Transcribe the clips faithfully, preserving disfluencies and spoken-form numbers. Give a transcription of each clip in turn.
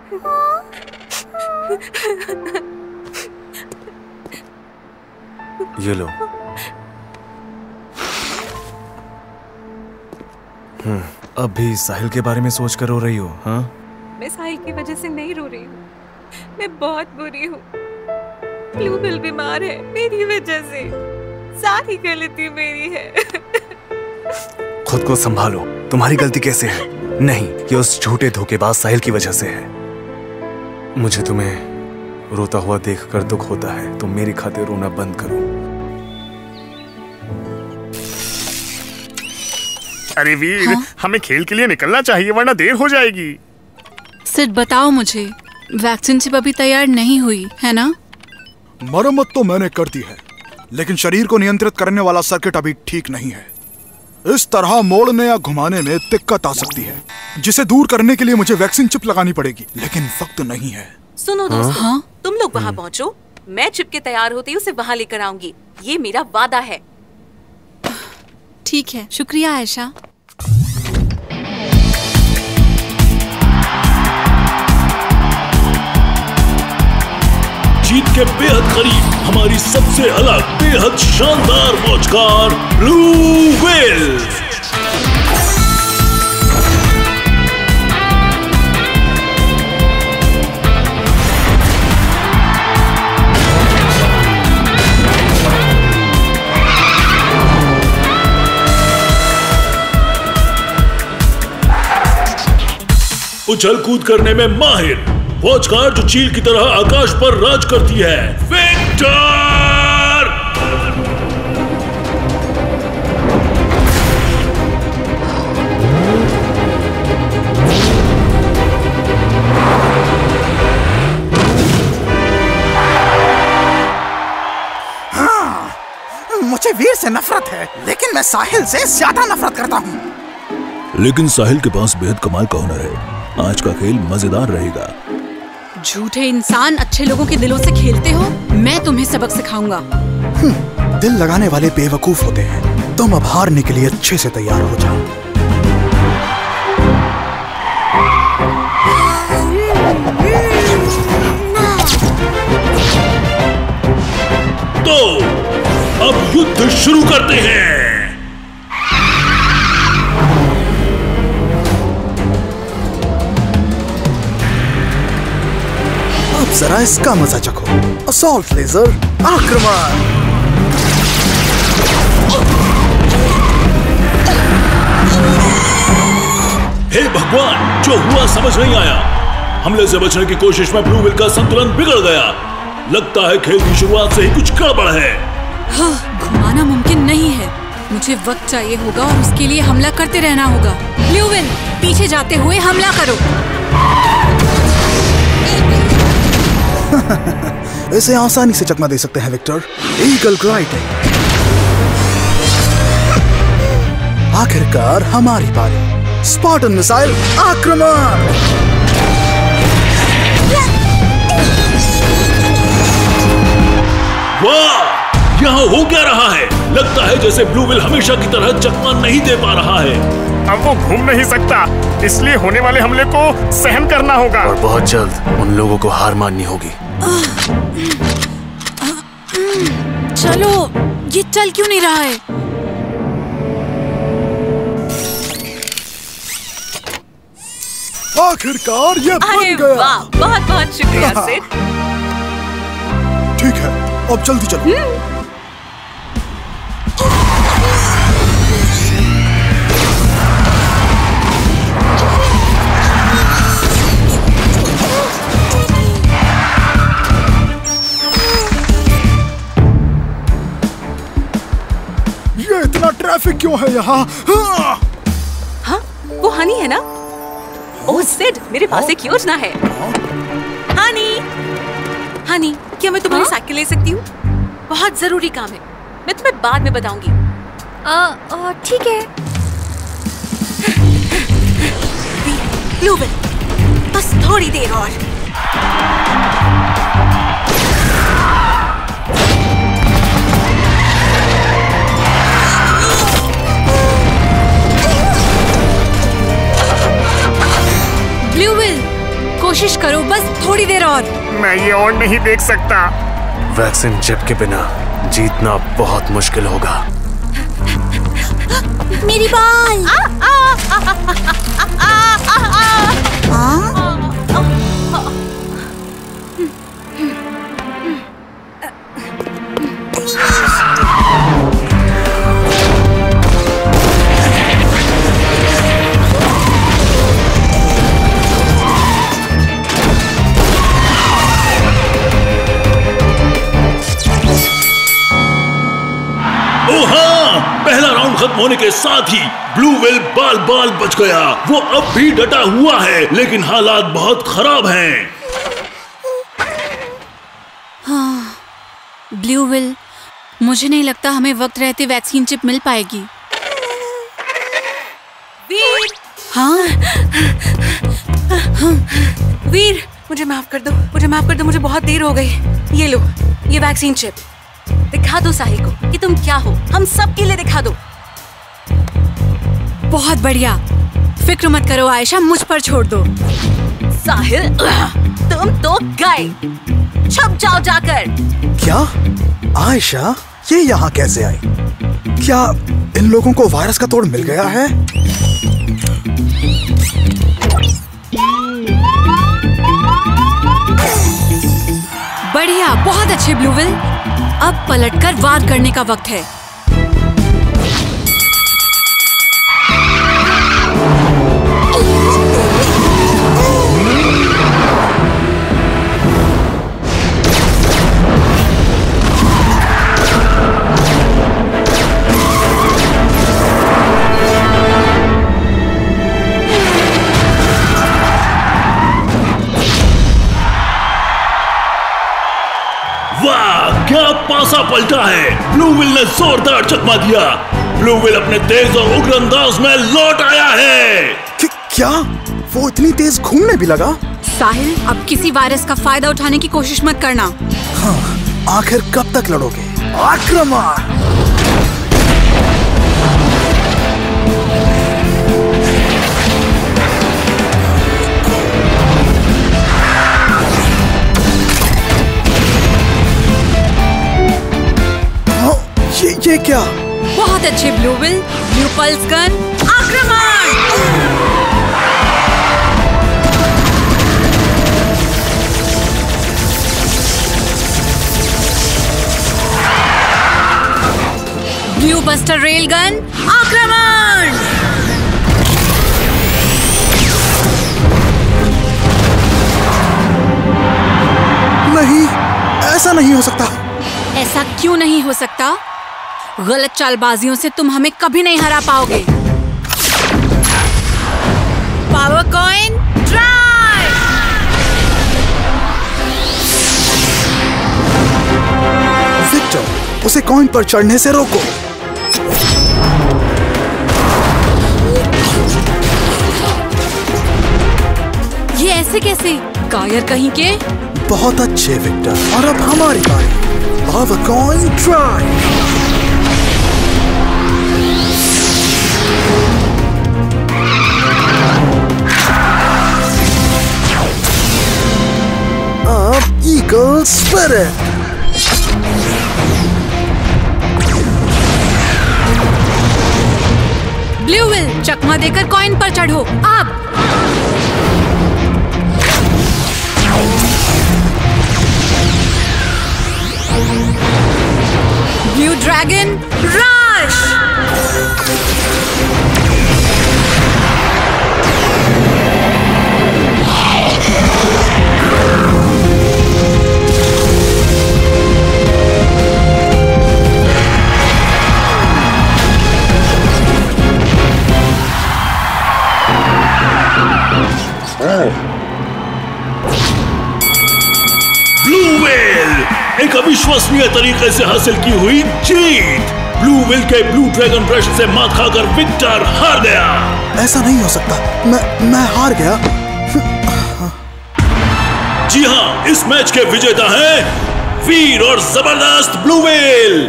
ये लो। हम्म, अब भी साहिल के बारे में सोच कर रो रही हो? हाँ? मैं साहिल की वजह से नहीं रो रही हूँ, मैं बहुत बुरी हूँ। ब्लूबिल बीमार है मेरी वजह से, सारी गलती मेरी है। खुद को संभालो, तुम्हारी गलती कैसे है? नहीं, ये उस झूठे धोखेबाज साहिल की वजह से है। मुझे तुम्हें रोता हुआ देखकर दुख होता है, तुम मेरी खातिर रोना बंद करो। अरे वीर, हाँ? हमें खेल के लिए निकलना चाहिए वरना देर हो जाएगी। सिर्फ बताओ मुझे, वैक्सीन चिप अभी तैयार नहीं हुई है ना? मरम्मत तो मैंने कर दी है, लेकिन शरीर को नियंत्रित करने वाला सर्किट अभी ठीक नहीं है। इस तरह मोड़ने या घुमाने में दिक्कत आ सकती है, जिसे दूर करने के लिए मुझे वैक्सीन चिप लगानी पड़ेगी, लेकिन वक्त नहीं है। सुनो दोस्तों, हाँ? तुम लोग वहाँ पहुँचो, मैं चिप के तैयार होते ही उसे वहाँ लेकर आऊंगी, ये मेरा वादा है। ठीक है, शुक्रिया आयशा। जीत के बेहद करीब हमारी सबसे अलग बेहद शानदार वॉच कार ब्लू व्हेल। उछल कूद करने में माहिर वॉच कार जो चील की तरह आकाश पर राज करती है, विक्टर। हाँ, मुझे वीर से नफरत है, लेकिन मैं साहिल से ज्यादा नफरत करता हूँ। लेकिन साहिल के पास बेहद कमाल का हुनर है, आज का खेल मजेदार रहेगा। झूठे इंसान, अच्छे लोगों के दिलों से खेलते हो, मैं तुम्हें सबक सिखाऊंगा। दिल लगाने वाले बेवकूफ होते हैं, तुम अब हारने के लिए अच्छे से तैयार हो जाओ। तो अब युद्ध शुरू करते हैं। जरा इसका मजा चखो। असॉल्ट लेजर, आक्रमण। हे भगवान, जो हुआ समझ नहीं आया। हमले से बचने की कोशिश में ब्लू व्हेल का संतुलन बिगड़ गया। लगता है खेल की शुरुआत से ही कुछ गड़बड़ है। हाँ, घुमाना मुमकिन नहीं है, मुझे वक्त चाहिए होगा और उसके लिए हमला करते रहना होगा। ब्लू व्हेल, पीछे जाते हुए हमला करो। इसे आसानी से चकमा दे सकते हैं विक्टर। Eagle glide. आखिरकार हमारी बारी। स्पार्टन मिसाइल, आक्रमण। वाह, यहाँ हो क्या रहा है? लगता है जैसे ब्लू व्हेल हमेशा की तरह चकमा नहीं दे पा रहा है। अब वो घूम नहीं सकता, इसलिए होने वाले हमले को सहन करना होगा और बहुत जल्द उन लोगों को हार माननी होगी। चलो, ये चल क्यों नहीं रहा है? आखिरकार ये बन गया। वाह, बहुत बहुत शुक्रिया सिड। ठीक है, अब जल्दी चलो। ये इतना ट्रैफिक क्यों है यहाँ? हाँ, हाँ, वो हनी है ना? ओह सिड, मेरे पास एक योजना है। हनी, हनी, क्या मैं तुम्हारी साइकिल ले सकती हूँ? बहुत जरूरी काम है, मैं तुम्हें बाद में बताऊंगी। ठीक है। ब्लू व्हेल, बस थोड़ी देर और। कोशिश करो, बस थोड़ी देर और। मैं ये और नहीं देख सकता। वैक्सीन चिप के बिना जीतना बहुत मुश्किल होगा। मेरी बॉल। पहला राउंड खत्म होने के साथ ही ब्लू व्हेल बाल बाल बच गया। वो अब भी डटा हुआ है, लेकिन हालात बहुत खराब हैं। हाँ, ब्लू व्हेल, मुझे नहीं लगता हमें वक्त रहते वैक्सीन चिप मिल पाएगी। वीर, हाँ? हाँ। वीर, मुझे माफ कर दो, मुझे माफ कर दो, मुझे बहुत देर हो गई। ये लो, ये वैक्सीन चिप। दिखा दो साहिल को कि तुम क्या हो, हम सब के लिए दिखा दो। बहुत बढ़िया, फिक्र मत करो आयशा, मुझ पर छोड़ दो। साहिल, तुम तो गए, छुप जाओ जाकर। क्या? आयशा, ये यहाँ कैसे आई? क्या इन लोगों को वायरस का तोड़ मिल गया है? बढ़िया, बहुत अच्छे ब्लू व्हेल। अब पलटकर वार करने का वक्त है। क्या पासा पलटा है। ब्लू व्हेल ने जोरदार चकमा दिया। ब्लू व्हेल अपने तेज और उग्र अंदाज में लौट आया है। कि, क्या वो इतनी तेज घूमने भी लगा? साहिल, अब किसी वायरस का फायदा उठाने की कोशिश मत करना। हाँ, आखिर कब तक लड़ोगे? आक्रमण! ये ये क्या? बहुत अच्छे blue whale. Blue pulse gun, आक्रमण! ब्लू बस्टर रेल गन, आक्रमण! नहीं, ऐसा नहीं हो सकता। ऐसा क्यों नहीं हो सकता? गलत चालबाजियों से तुम हमें कभी नहीं हरा पाओगे। Power coin drive! विक्टर, उसे कॉइन पर चढ़ने से रोको। ये ऐसे कैसे? कायर कहीं के। बहुत अच्छे विक्टर, और अब हमारी बारी। Power coin drive! अब ईगल स्पिरिट! ब्लू व्हेल, चकमा देकर कॉइन पर चढ़ो। अब blue dragon rush! Blue whale, एक अविश्वसनीय तरीके से हासिल की हुई जीत। ब्लू व्हेल के ब्लू ड्रैगन ब्रश से मात खाकर विक्टर हार गया। ऐसा नहीं हो सकता, मैं मैं हार गया। जी हाँ, इस मैच के विजेता हैं वीर और जबरदस्त ब्लू व्हेल।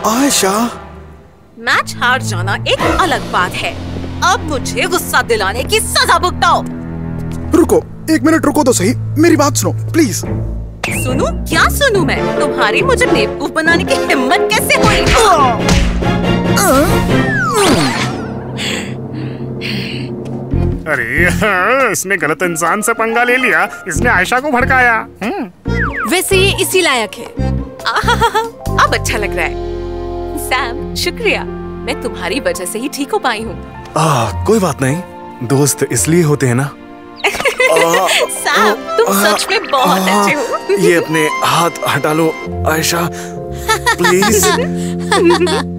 आयशा, मैच हार जाना एक अलग बात है। अब मुझे गुस्सा दिलाने की सजा भुगताओ। रुको, एक मिनट रुको तो सही, मेरी बात सुनो प्लीज। सुनू? क्या सुनू मैं? तुम्हारी मुझे बेवकूफ बनाने की हिम्मत कैसे हुई? अरे हाँ, इसने गलत इंसान से पंगा ले लिया। इसने आयशा को भड़काया। वैसे ये इसी लायक है। आहाहा, अब अच्छा लग रहा है। सैम, शुक्रिया। मैं तुम्हारी वजह से ही ठीक हो पाई हूँ। आ, कोई बात नहीं, दोस्त इसलिए होते हैं ना। सैम, तुम सच में बहुत अच्छे हो। ये अपने हाथ हटा लो आयशा, प्लीज।